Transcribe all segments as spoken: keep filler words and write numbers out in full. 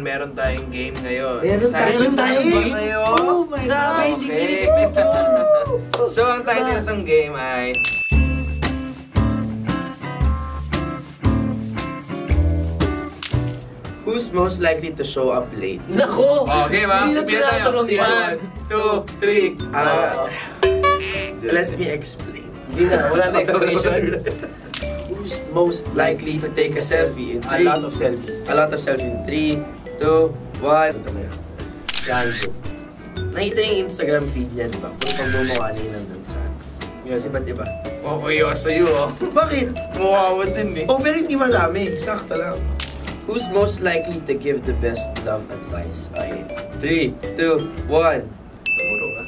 Meron tayong game ngayon. Meron tayong game ngayon. Oh my God! Okay. So, ang title nitong game ay Who's most likely to show up late? Nako! Okay ba? Hindi na tinatanong yan. One, two, three. Uh, let me explain. Hindi na, wala na explanation. Who's most likely to take a selfie in A three? lot of selfies. A lot of selfies in three, two, one. Ito na yan. Janjo. Nakita yung Instagram feed niya, diba? Puro pang bumukha niya nandun sa Kasi ba't diba? Okay, o sa'yo oh. Bakit? Mukhawa din eh. Oh, pero hindi marami. Sakto lang. Who's most likely to give the best love advice? Okay. Three, two, one. Puro ka.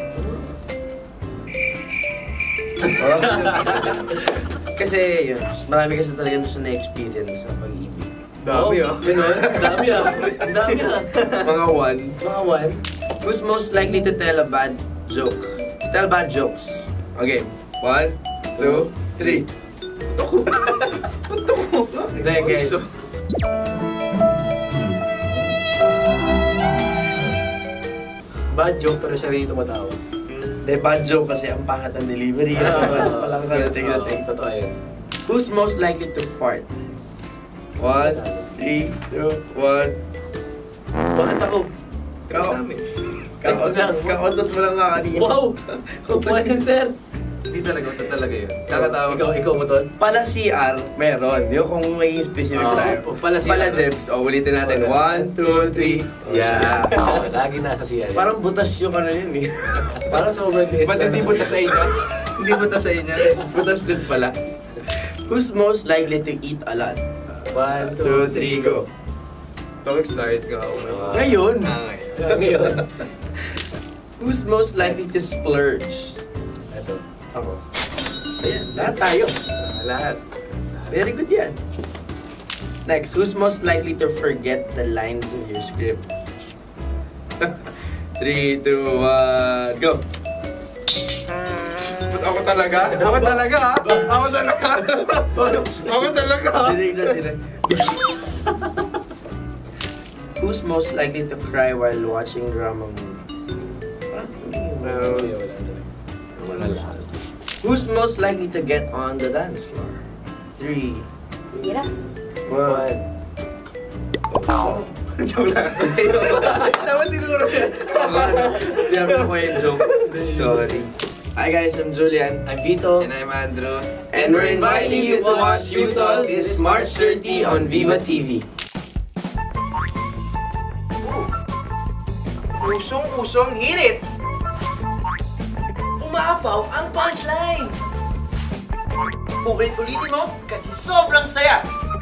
Kasi yun, marami kasi talaga gusto na-experience sa pag-ibig. Dami oh. ah. Ganun? Dami ah. Dami ah. Mga one. Mga one. Who's most likely to tell a bad joke? Tell bad jokes. Okay. One, two, three. Punto ko. Punto ko. Hindi guys. Bad joke pero siya rin yung tumatawa. Hindi, bad joke kasi ang pangat ang delivery. Palang karating-rating. Totoo yun. Who's most likely to fart? One, three, two, one. Bakit ako? Kasami. Kaon lang. Kaontot mo lang nga kanina. Wow! Kupuan yun, sir. Hindi talaga, ito talaga yun. Kakatawa Ikaw, ikaw mo ton? Pala C R, meron. Yung kung may specific Oh, tayo. pala C R. Pala Jeps. O, ulitin natin. One, two, three. Yeah. Oh, lagi nasa siya. Parang butas yung ano yun eh. Parang sobrang liit. Ba't hindi buta sa inyo? Hindi buta sa inyo? Butas din pala. Who's most likely to eat a lot? One, Two, three, go. Talk start ka ako. Ngayon. Ah, ngayon. Ngayon. Who's most likely to splurge? Ito. Ako. Ayan, lahat tayo. Ah, Lahat. Very good yan. Next, who's most likely to forget the lines of your script? Three, two, one, go! Ba't ako talaga? Ako talaga ha? Ako talaga! Ako talaga! Dinig na, dinig. Who's most likely to cry while watching drama movie? Ah, Wala, wala. Wala. Who's most likely to get on the dance floor? Three, Hirap. one. Joke lang. Dapat tinuro yan. Hindi ako ko yung joke. Sorry. Hi guys, I'm Julian. I'm Vito. And I'm Andrew. And we're inviting you to watch Utol this March thirtieth on Viva T V. Usong-usong hirit! Umaapaw ang punchlines! Ulit-ulitin mo kasi sobrang saya!